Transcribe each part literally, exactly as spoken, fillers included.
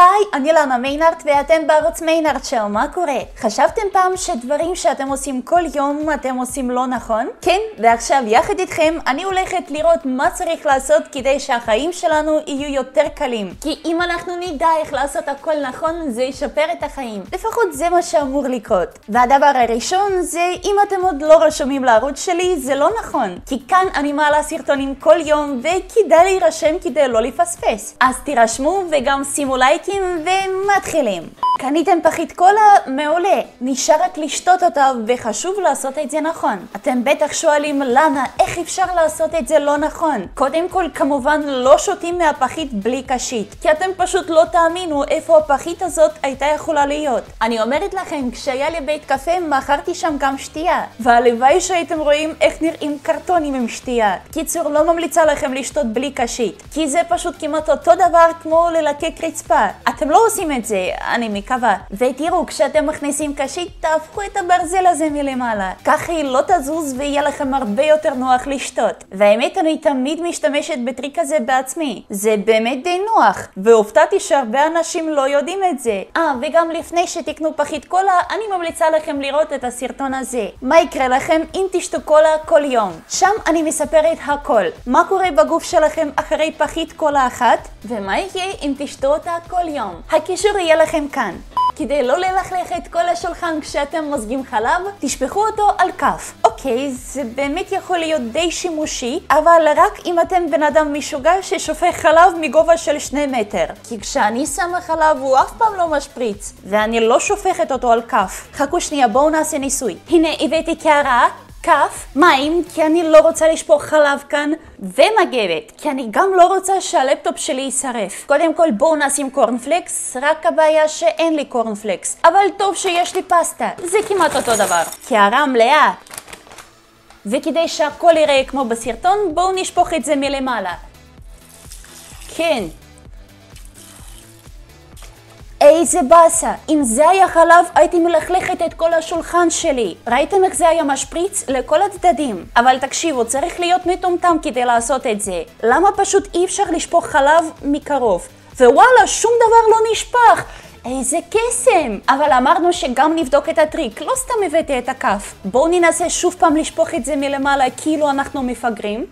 היי, אני לנה מיינארט ואתם בערוץ מיינארט שואו, מה קורה? חשבתם פעם שדברים שאתם עושים כל יום אתם עושים לא נכון? כן, ועכשיו יחד איתכם אני הולכת לראות מה צריך לעשות כדי שהחיים שלנו יהיו יותר קלים. כי אם אנחנו נדע איך לעשות הכל נכון זה ישפר את החיים. לפחות זה מה שאמור לקרות. והדבר הראשון זה אם אתם עוד לא רשומים לערוץ שלי זה לא נכון. כי כאן אני מעלה סרטונים כל יום וכדאי להירשם כדי לא לפספס. אז תירשמו וגם שימו לייקים ומתחילים. קניתם פחית קולה? מעולה. נשאר רק לשתות אותה וחשוב לעשות את זה נכון. אתם בטח שואלים למה, איך אפשר לעשות את זה לא נכון? קודם כל כמובן לא שותים מהפחית בלי קשית. כי אתם פשוט לא תאמינו איפה הפחית הזאת הייתה יכולה להיות. אני אומרת לכם, כשהיה לי בית קפה מכרתי שם גם שתייה. והלוואי שהייתם רואים איך נראים קרטונים עם שתייה. קיצור, לא ממליצה לכם לשתות בלי קשית. כי זה פשוט כמעט אותו דבר כמו ללקק רצפה. אתם לא עושים את זה, אני מקווה. ותראו, כשאתם מכניסים קשית, תהפכו את הברזל הזה מלמעלה. ככה היא לא תזוז ויהיה לכם הרבה יותר נוח לשתות. והאמת, אני תמיד משתמשת בטריק הזה בעצמי. זה באמת די נוח. והופתעתי שהרבה אנשים לא יודעים את זה. אה, וגם לפני שתקנו פחית קולה, אני ממליצה לכם לראות את הסרטון הזה. מה יקרה לכם אם תשתו קולה כל יום? שם אני מספרת הכל. מה קורה בגוף שלכם אחרי פחית קולה אחת? ומה יהיה אם תשתו אותה כל יום? הקישור יהיה לכם כאן. כדי לא ללכלך את כל השולחן כשאתם מוזגים חלב, תשפכו אותו על כף. אוקיי, זה באמת יכול להיות די שימושי, אבל רק אם אתם בן אדם משוגע ששופך חלב מגובה של שני מטר. כי כשאני שמה חלב הוא אף פעם לא משפריץ, ואני לא שופכת אותו על כף. חכו שנייה, בואו נעשה ניסוי. הנה, הבאתי קערה, כף, מים, כי אני לא רוצה לשפוך חלב כאן, ומגבת, כי אני גם לא רוצה שהלפטופ שלי יישרף. קודם כל בואו נשים קורנפלקס, רק הבעיה שאין לי קורנפלקס. אבל טוב שיש לי פסטה, זה כמעט אותו דבר. קערה מלאה. וכדי שהכל יראה כמו בסרטון, בואו נשפוך את זה מלמעלה. כן. איזה באסה, אם זה היה חלב הייתי מלכלכת את כל השולחן שלי. ראיתם איך זה היה משפריץ? לכל הצדדים. אבל תקשיבו, צריך להיות מטומטם כדי לעשות את זה. למה פשוט אי אפשר לשפוך חלב מקרוב? ווואלה, שום דבר לא נשפך. איזה קסם! אבל אמרנו שגם נבדוק את הטריק, לא סתם הבאתי את הכף. בואו ננסה שוב פעם לשפוך את זה מלמעלה כאילו אנחנו מפגרים.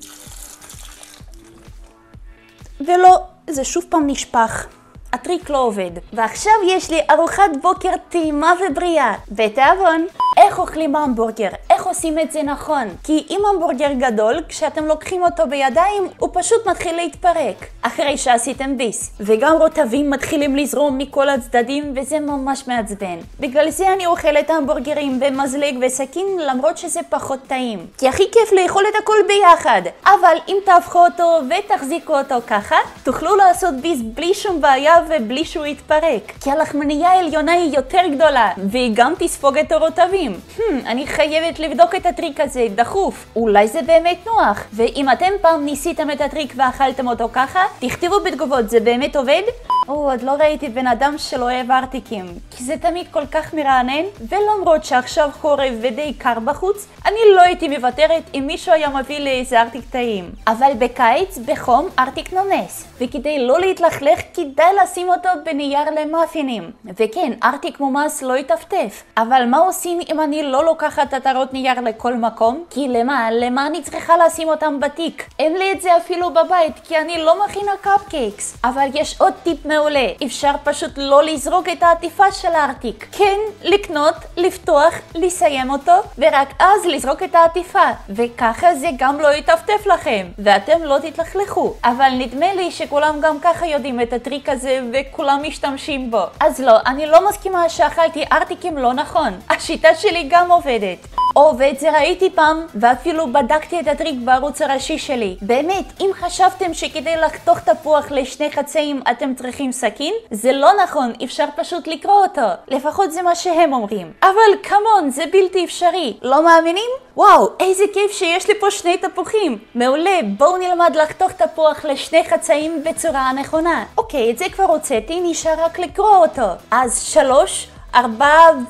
ולא, זה שוב פעם נשפך. הטריק לא עובד. ועכשיו יש לי ארוחת בוקר טעימה ובריאה. בתיאבון. איך אוכלים המבורגר? איך עושים את זה נכון? כי אם המבורגר גדול, כשאתם לוקחים אותו בידיים, הוא פשוט מתחיל להתפרק. אחרי שעשיתם ביס. וגם רוטבים מתחילים לזרום מכל הצדדים, וזה ממש מעצבן. בגלל זה אני אוכלת המבורגרים במזלג וסכין, למרות שזה פחות טעים. כי הכי כיף לאכול את הכל ביחד. אבל אם תהפכו אותו ותחזיקו אותו ככה, תוכלו לעשות ביס בלי שום בעיה ובלי שהוא יתפרק. כי הלחמניה העליונה היא יותר גדולה, והיא גם תספוג את הרוטבים. Hmm, אני חייבת לבדוק את הטריק הזה, דחוף. אולי זה באמת נוח. ואם אתם פעם ניסיתם את הטריק ואכלתם אותו ככה, תכתבו בתגובות, זה באמת עובד? או, עוד לא ראיתי בן אדם שלא אוהב ארטיקים. כי זה תמיד כל כך מרענן, ולמרות שעכשיו חורף ודי קר בחוץ, אני לא הייתי מוותרת אם מישהו היה מביא לי איזה ארטיק טעים. אבל בקיץ, בחום, ארטיק נומס. וכדי לא להתלכלך, כדאי לשים אותו בנייר למאפינים. וכן, ארטיק מומס לא יטפטף. אבל מה עושים אם אני לא לוקחת עטרות נייר לכל מקום? כי למה? למה אני צריכה לשים אותם בתיק? אין לי את זה אפילו בבית, כי אני לא מכינה קפקייקס. אבל יש עוד טיפ מעולה. אפשר פשוט לא לזרוק את העטיפה של הארטיק. כן, לקנות, לפתוח, לסיים אותו, ורק אז לזרוק את העטיפה. וככה זה גם לא יטפטף לכם. ואתם לא תתלכלכו. אבל נדמה לי שכולם גם ככה יודעים את הטריק הזה, וכולם משתמשים בו. אז לא, אני לא מסכימה שאכלתי ארטיקים לא נכון. השיטה שלי גם עובדת. או ואת זה ראיתי פעם, ואפילו בדקתי את הטריק בערוץ הראשי שלי. באמת, אם חשבתם שכדי לחתוך תפוח לשני חצאים אתם צריכים סכין, זה לא נכון, אפשר פשוט לקרוא אותו. לפחות זה מה שהם אומרים. אבל כמון, זה בלתי אפשרי. לא מאמינים? וואו, איזה כיף שיש לי פה שני תפוחים. מעולה, בואו נלמד לחתוך תפוח לשני חצאים בצורה הנכונה. אוקיי, את זה כבר הוצאתי, נשאר רק לקרוא אותו. אז שלוש, ארבע ו...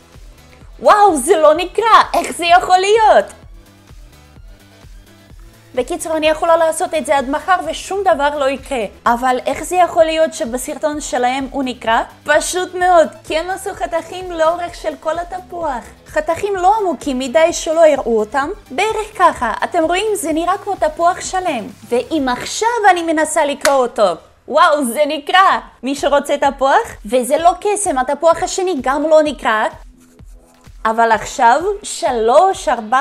וואו, זה לא נקרא, איך זה יכול להיות? בקיצור, אני יכולה לעשות את זה עד מחר ושום דבר לא יקרה. אבל איך זה יכול להיות שבסרטון שלהם הוא נקרע? פשוט מאוד, כי הם עשו חתכים לאורך של כל התפוח. חתכים לא עמוקים מדי שלא יראו אותם, בערך ככה. אתם רואים, זה נראה כמו תפוח שלם. ואם עכשיו אני מנסה לקרוא אותו, וואו, זה נקרע. מי שרוצה תפוח? וזה לא קסם, התפוח השני גם לא נקרע. אבל עכשיו, שלוש, ארבע,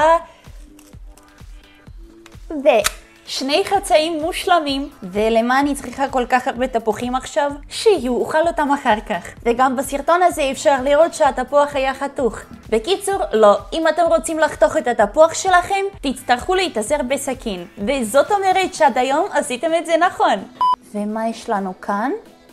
ושני חצאים מושלמים. ולמה אני צריכה כל כך הרבה תפוחים עכשיו? שיהיו, אוכל אותם אחר כך. וגם בסרטון הזה אפשר לראות שהתפוח היה חתוך. בקיצור, לא. אם אתם רוצים לחתוך את התפוח שלכם, תצטרכו להתאזר בסכין. וזאת אומרת שעד היום עשיתם את זה נכון. ומה יש לנו כאן?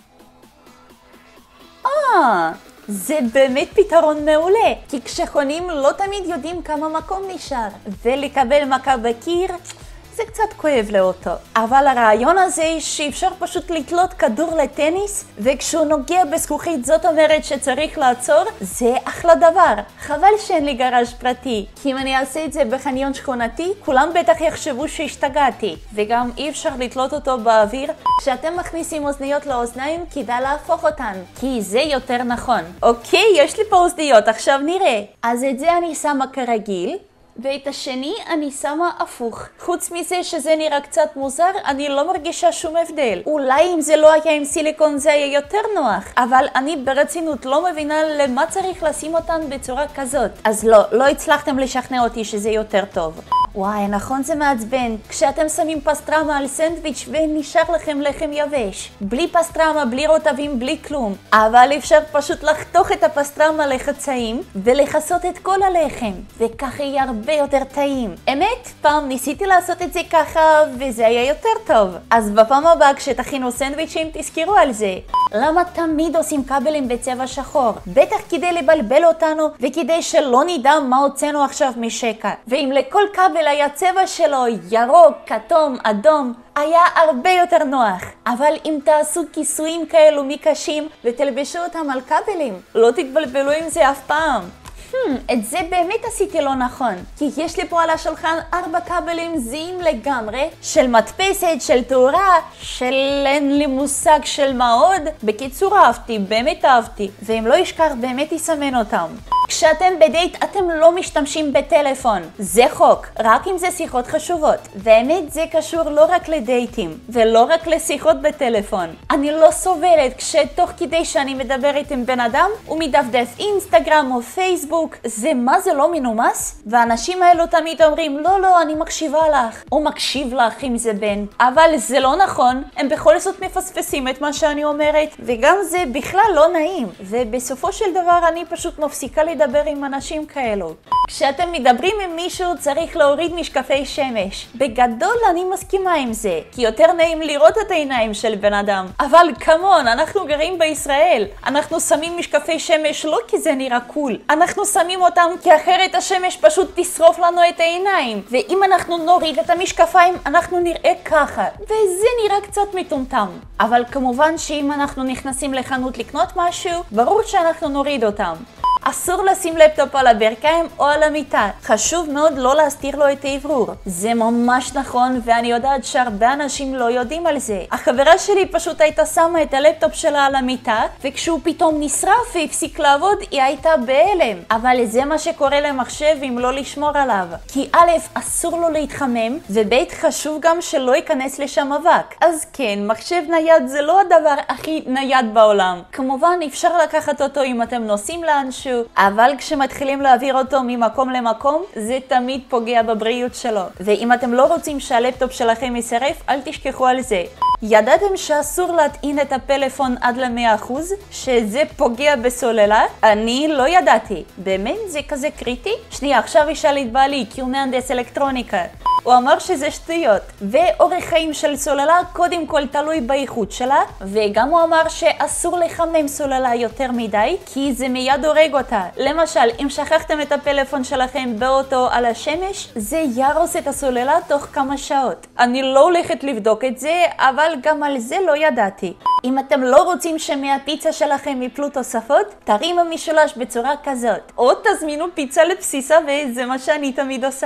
אה, זה באמת פתרון מעולה. כי כשחונים לא תמיד יודעים כמה מקום נשאר. ולקבל מכה בקיר, זה קצת כואב לאוטו. אבל הרעיון הזה שאפשר פשוט לתלות כדור לטניס, וכשהוא נוגע בזכוכית זאת אומרת שצריך לעצור, זה אחלה דבר. חבל שאין לי גראז' פרטי, כי אם אני אעשה את זה בחניון שכונתי, כולם בטח יחשבו שהשתגעתי. וגם אי אפשר לתלות אותו באוויר. כשאתם מכניסים אוזניות לאוזניים, כדאי להפוך אותן, כי זה יותר נכון. אוקיי, יש לי פה אוזניות, עכשיו נראה. אז את זה אני שמה כרגיל. ואת השני אני שמה הפוך. חוץ מזה שזה נראה קצת מוזר, אני לא מרגישה שום הבדל. אולי אם זה לא היה עם סיליקון זה היה יותר נוח, אבל אני ברצינות לא מבינה למה צריך לשים אותן בצורה כזאת. אז לא, לא הצלחתם לשכנע אותי שזה יותר טוב. וואי, נכון זה מעצבן. כשאתם שמים פסטרמה על סנדוויץ' ונשאר לכם לחם יבש. בלי פסטרמה, בלי רוטבים, בלי כלום. אבל אפשר פשוט לחתוך את הפסטרמה לחצאים ולחסות את כל הלחם. וככה יהיה הרבה יותר טעים. אמת? פעם ניסיתי לעשות את זה ככה וזה היה יותר טוב. אז בפעם הבאה כשתכינו סנדוויצ'ים תזכרו על זה. למה תמיד עושים כבלים בצבע שחור? בטח כדי לבלבל אותנו וכדי שלא נדע מה הוצאנו עכשיו משקע. ואם לכל כבל היה צבע שלו ירוק, כתום, אדום, היה הרבה יותר נוח. אבל אם תעשו כיסויים כאלו מקשים ותלבשו אותם על כבלים, לא תתבלבלו עם זה אף פעם. Hmm, את זה באמת עשיתי לא נכון, כי יש לי פה על השולחן ארבע כבלים זהים לגמרי, של מדפסת, של תאורה, של אין לי מושג של מה עוד. בקיצור אהבתי, באמת אהבתי, ואם לא ישכח באמת יסמן אותם. כשאתם בדייט אתם לא משתמשים בטלפון, זה חוק, רק אם זה שיחות חשובות. באמת זה קשור לא רק לדייטים, ולא רק לשיחות בטלפון. אני לא סובלת כשתוך כדי שאני מדברת עם בן אדם, הוא מדפדף אינסטגרם או פייסבוק. זה מה זה לא מנומס? והאנשים האלו תמיד אומרים, לא לא אני מקשיבה לך, או מקשיב לך אם זה בן. אבל זה לא נכון, הם בכל זאת מפספסים את מה שאני אומרת, וגם זה בכלל לא נעים. ובסופו של דבר אני פשוט מפסיקה לדבר עם אנשים כאלו. כשאתם מדברים עם מישהו צריך להוריד משקפי שמש. בגדול אני מסכימה עם זה, כי יותר נעים לראות את העיניים של בן אדם. אבל כמון, אנחנו גרים בישראל. אנחנו שמים משקפי שמש לא כי זה נראה קול. אנחנו שמים אותם כי אחרת השמש פשוט תשרוף לנו את העיניים. ואם אנחנו נוריד את המשקפיים, אנחנו נראה ככה. וזה נראה קצת מטומטם. אבל כמובן שאם אנחנו נכנסים לחנות לקנות משהו, ברור שאנחנו נוריד אותם. אסור לשים לפטופ על הברכיים או על המיטה. חשוב מאוד לא להסתיר לו את האוורור. זה ממש נכון, ואני יודעת שהרבה אנשים לא יודעים על זה. החברה שלי פשוט הייתה שמה את הלפטופ שלה על המיטה, וכשהוא פתאום נשרף והפסיק לעבוד, היא הייתה בהלם. אבל זה מה שקורה למחשב אם לא לשמור עליו. כי א', אסור לו להתחמם, וב', חשוב גם שלא ייכנס לשם אבק. אז כן, מחשב נייד זה לא הדבר הכי נייד בעולם. כמובן, אפשר לקחת אותו אם אתם נוסעים לאנשהו, אבל כשמתחילים להעביר אותו ממקום למקום, זה תמיד פוגע בבריאות שלו. ואם אתם לא רוצים שהלפטופ שלכם יישרף, אל תשכחו על זה. ידעתם שאסור להטעין את הפלאפון עד ל-מאה אחוז? שזה פוגע בסוללה? אני לא ידעתי. באמת? זה כזה קריטי? שנייה, עכשיו אשאל את בעלי, כי הוא מהנדס אלקטרוניקה. הוא אמר שזה שטויות. ואורך חיים של סוללה קודם כל תלוי באיכות שלה, וגם הוא אמר שאסור לחמם סוללה יותר מדי, כי זה מיד הורג אותה. למשל, אם שכחתם את הפלאפון שלכם באוטו על השמש, זה ירוס את הסוללה תוך כמה שעות. אני לא הולכת לבדוק את זה, אבל גם על זה לא ידעתי. אם אתם לא רוצים שמהפיצה שלכם יפלו תוספות, תרימו משולש בצורה כזאת. או תזמינו פיצה לבסיסה וזה מה שאני תמיד עושה.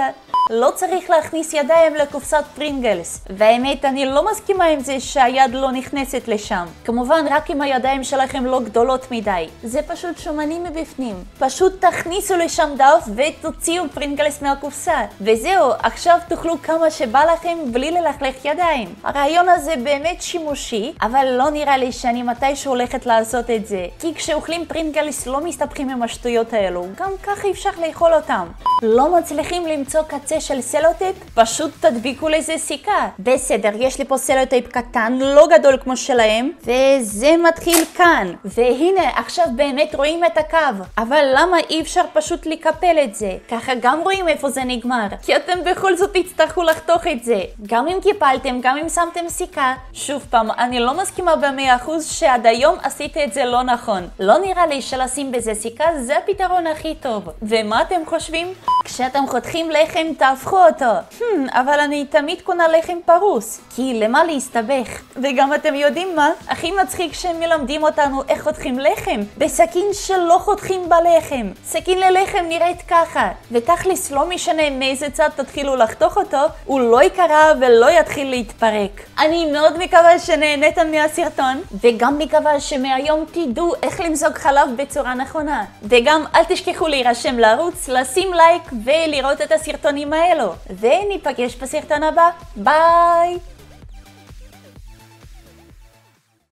לא צריך להכניס ידיים לקופסת פרינגלס. והאמת, אני לא מסכימה עם זה שהיד לא נכנסת לשם. כמובן, רק אם הידיים שלכם לא גדולות מדי. זה פשוט שומנים מבפנים. פשוט תכניסו לשם דף ותוציאו פרינגלס מהקופסה. וזהו, עכשיו תאכלו כמה שבא לכם בלי ללכלך ידיים. הרעיון הזה באמת שימושי, אבל לא נראה לי שאני מתישהו הולכת לעשות את זה. כי כשאוכלים פרינגלס לא מסתבכים עם השטויות האלו. גם ככה אפשר לאכול אותם. לא מצליחים למצוא קצה של סלוטייפ? פשוט תדביקו לזה סיכה. בסדר, יש לי פה סלוטייפ קטן, לא גדול כמו שלהם, וזה מתחיל כאן. והנה, עכשיו באמת רואים את הקו. אבל למה אי אפשר פשוט לקפל את זה? ככה גם רואים איפה זה נגמר. כי אתם בכל זאת תצטרכו לחתוך את זה. גם אם קיפלתם, גם אם שמתם סיכה. שוב פעם, אני לא מסכימה במאה אחוז שעד היום עשיתי את זה לא נכון. לא נראה לי שלשים בזה סיכה זה הפתרון הכי טוב. ומה אתם חושבים? כשאתם חותכים לחם תהפכו אותו. Hmm, אבל אני תמיד קונה לחם פרוס. כי למה להסתבך? וגם אתם יודעים מה? הכי מצחיק שהם מלמדים אותנו איך חותכים לחם. בסכין שלא חותכים בלחם. סכין ללחם נראית ככה. ותכלס לא משנה מאיזה צד תתחילו לחתוך אותו, הוא לא יקרה ולא יתחיל להתפרק. אני מאוד מקווה שנהנתם מהסרטון, וגם מקווה שמהיום תדעו איך למזוג חלב בצורה נכונה. וגם אל תשכחו להירשם לערוץ, לשים לייק ולראות את הסרטונים האלו. וניפגש בסרטון הבא. ביי!